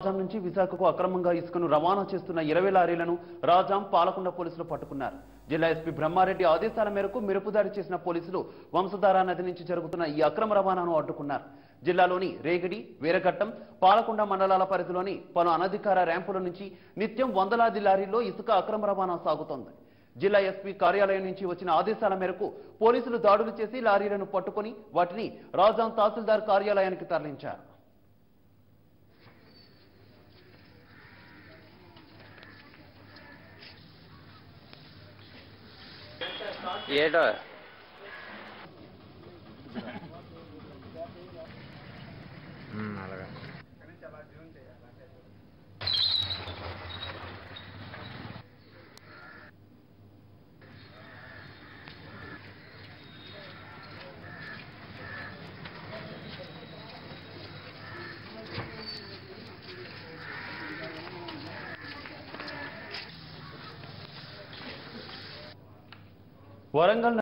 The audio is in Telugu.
రాజాం నుంచి విశాఖకు అక్రమంగా ఇసుకను రవాణా చేస్తున్న 20 లారీలను రాజాం పాలకొండ పోలీసులు పట్టుకున్నారు. జిల్లా ఎస్పీ బ్రహ్మారెడ్డి ఆదేశాల మేరకు మెరుపుదాడి చేసిన పోలీసులు వంశధార నది నుంచి జరుగుతున్న ఈ అక్రమ రవాణాను అడ్డుకున్నారు. జిల్లాలోని రేగడి, వీరఘట్టం, పాలకొండ మండలాల పరిధిలోని పలు అనధికార ర్యాంపుల నుంచి నిత్యం వందలాది లారీల్లో ఇసుక అక్రమ రవాణా సాగుతోంది. జిల్లా ఎస్పీ కార్యాలయం నుంచి వచ్చిన ఆదేశాల మేరకు పోలీసులు దాడులు చేసి లారీలను పట్టుకుని వాటిని రాజాం తహసీల్దార్ కార్యాలయానికి తరలించారు. ఏటో అలాగా వరంగల్